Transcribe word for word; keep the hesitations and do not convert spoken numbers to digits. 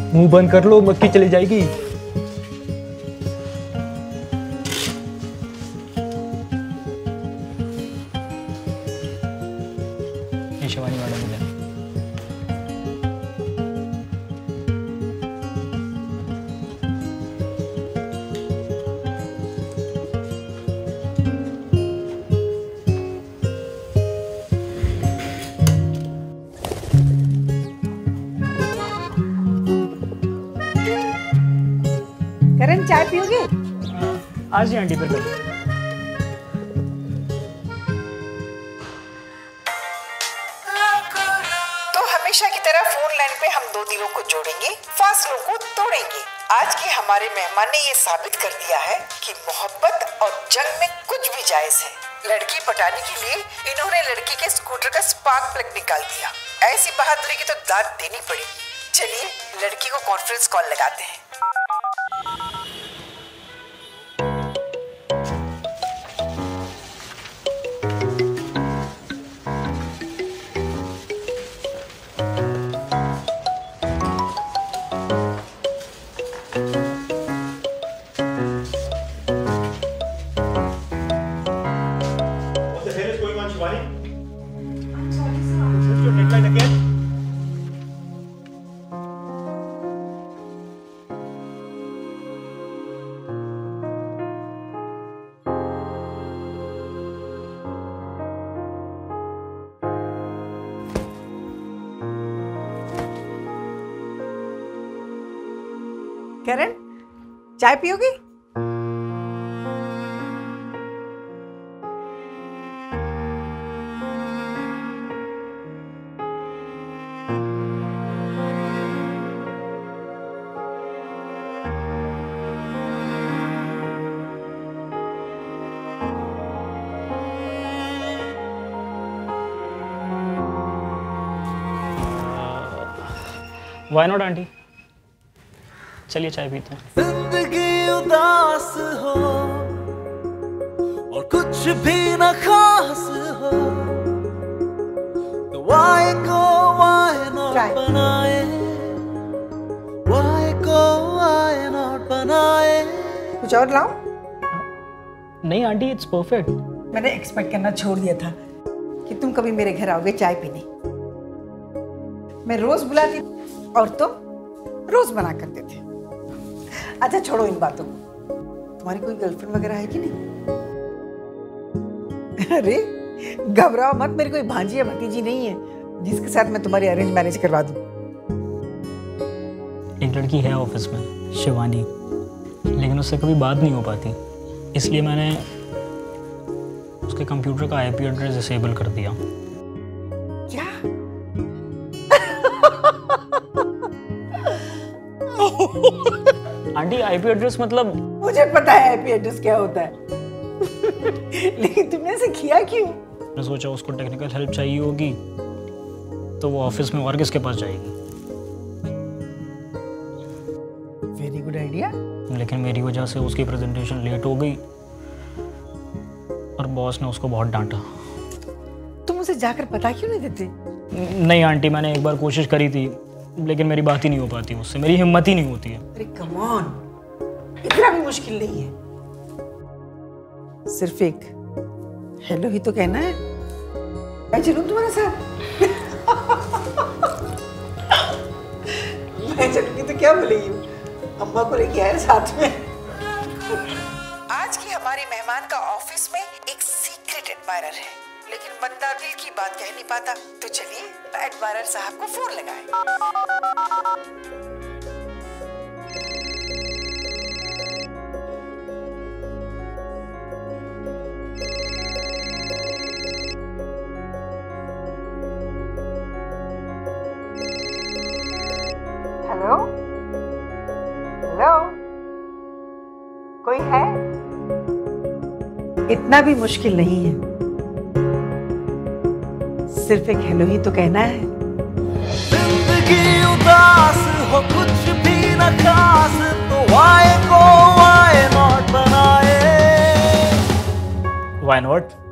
मुंह बंद कर लो, मक्खी चली जाएगी। ये शिवानी मैडम मिले। चाय पियोगे? आज ही आंटी पर कर। तो हमेशा की तरह फोन लाइन पे हम दो दिलों को जोड़ेंगे, फासलों को तोड़ेंगे। आज के हमारे मेहमान ने ये साबित कर दिया है कि मोहब्बत और जंग में कुछ भी जायज है। लड़की पटाने के लिए इन्होंने लड़की के स्कूटर का स्पार्क प्लग निकाल दिया। ऐसी बहादुरी की तो दाद देनी पड़ेगी। चलिए लड़की को कॉन्फ्रेंस कॉल लगाते हैं। करण, चाय पियोगी? Why not aunty? चलिए चाय पीते हैं। जिंदगी उदास हो और कुछ भी न खास हो तो why को why not बनाए, why को why not बनाए। कुछ और लाऊं? नहीं आंटी, इट्स परफेक्ट। मैंने एक्सपेक्ट करना छोड़ दिया था कि तुम कभी मेरे घर आओगे चाय पीने। मैं रोज बुलाती और तुम रोज बना करते थे। अच्छा छोड़ो इन बातों को। तुम्हारी कोई गर्लफ्रेंड वगैरह है कि नहीं? अरे घबराओ मत, मेरी कोई भांजी या भतीजी नहीं है जिसके साथ मैं तुम्हारी अरेंज मैरिज करवा दूं। एक लड़की है ऑफिस में, शिवानी, लेकिन उससे कभी बात नहीं हो पाती, इसलिए मैंने उसके कंप्यूटर का आईपी एड्रेस डिसेबल कर दिया। क्या? आंटी आईपी एड्रेस मतलब? मुझे पता है आईपी एड्रेस क्या होता है। लेकिन तुमने ऐसे किया क्यों? मैंने सोचा उसको टेक्निकल हेल्प चाहिए होगी तो वो ऑफिस में और किसके पास जाएगी। Very good idea. लेकिन मेरी वजह से उसकी प्रेजेंटेशन लेट हो गई और बॉस ने उसको बहुत डांटा। तुम उसे जाकर पता क्यों नहीं देते? नहीं आंटी, मैंने एक बार कोशिश करी थी लेकिन मेरी बात ही नहीं हो पाती उससे, मेरी हिम्मत ही नहीं होती है। अरे कम ऑन, इतना भी मुश्किल नहीं है। सिर्फ एक हेलो ही तो कहना है। मैं चलूं तुम्हारे साथ? मैं चलूंगी तो क्या बोलेगी? अम्मा को लेके आए साथ में। आज की हमारी मेहमान का ऑफिस में एक सीक्रेट एडमायरर है, लेकिन बंदा दिल की बात कह नहीं पाता। तो चलिए एडमायरर साहब को फोन लगाएं। हेलो हेलो, कोई है? इतना भी मुश्किल नहीं है, सिर्फ एक हेलो ही तो कहना है। जिंदगी उदास हो कुछ भी न खास तो why को why not बनाए। Why not?